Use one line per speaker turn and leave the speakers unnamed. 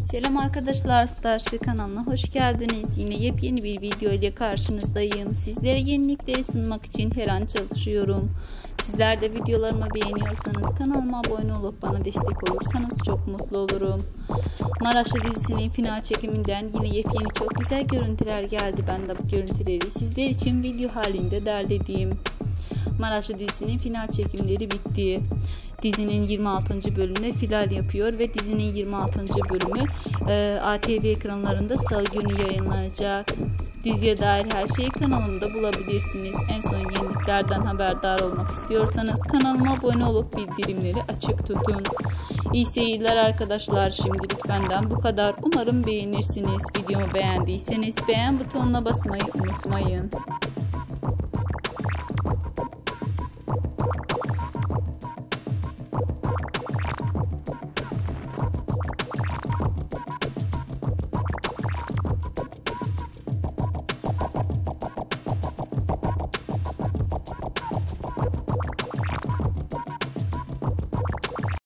Selam arkadaşlar, Starship kanalına hoş geldiniz. Yine yepyeni bir video ile karşınızdayım. Sizlere yenilikleri sunmak için her an çalışıyorum. Sizler de videolarımı beğeniyorsanız kanalıma abone olup bana destek olursanız çok mutlu olurum. Maraşlı dizisinin final çekiminden yine yepyeni çok güzel görüntüler geldi. Ben de bu görüntüleri sizler için video halinde derledim. Maraşlı dizisinin final çekimleri bitti. Dizinin 26. bölümüne final yapıyor ve dizinin 26. bölümü ATV ekranlarında Salı günü yayınlanacak. Diziye dair her şeyi kanalımda bulabilirsiniz. En son yeniliklerden haberdar olmak istiyorsanız kanalıma abone olup bildirimleri açık tutun. İyi seyirler arkadaşlar. Şimdilik benden bu kadar. Umarım beğenirsiniz. Videomu beğendiyseniz beğen butonuna basmayı unutmayın.